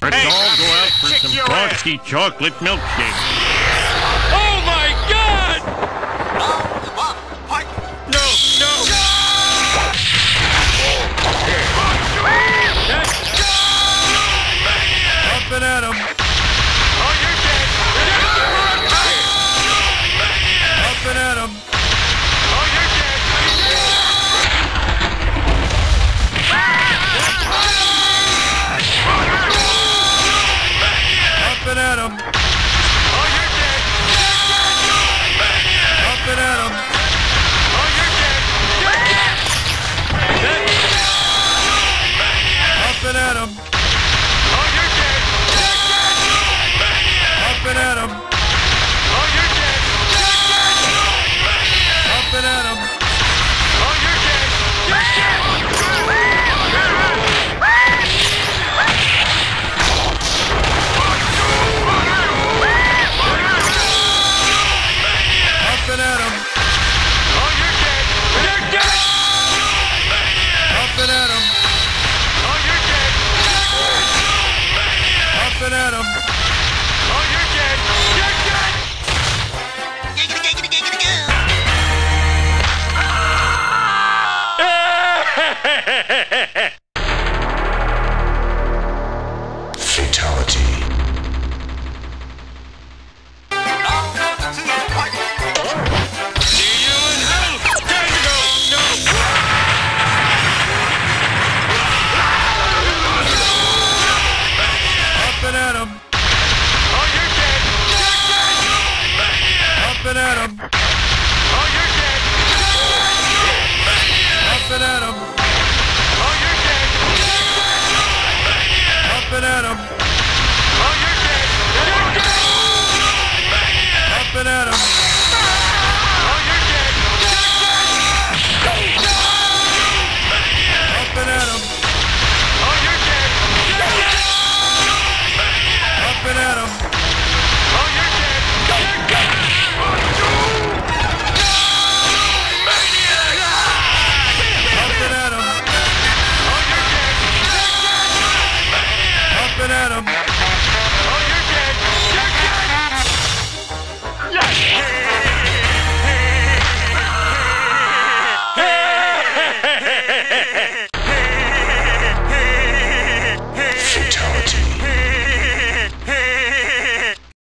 Let's all go out for some frosty chocolate milkshake. Oh my God! No, no! Up and at 'em! Oh, you're dead! Up and at 'em! Oh, you're dead! Up and at 'em! Oh, you're dead! Up and at 'em! Oh, you're dead! Up and at 'em! Oh, you're dead! Up and at 'em! Oh, you're dead! Up and at 'em! Oh, you're dead! Up and at 'em! Oh, you're dead! You're dead! Up and at 'em! Oh, you're dead! Up and at 'em! Oh, you're dead! You're dead! Fatality. See you in hell! Time to go! No! Up and at 'em! Oh, you're dead! You're dead! Up and at 'em!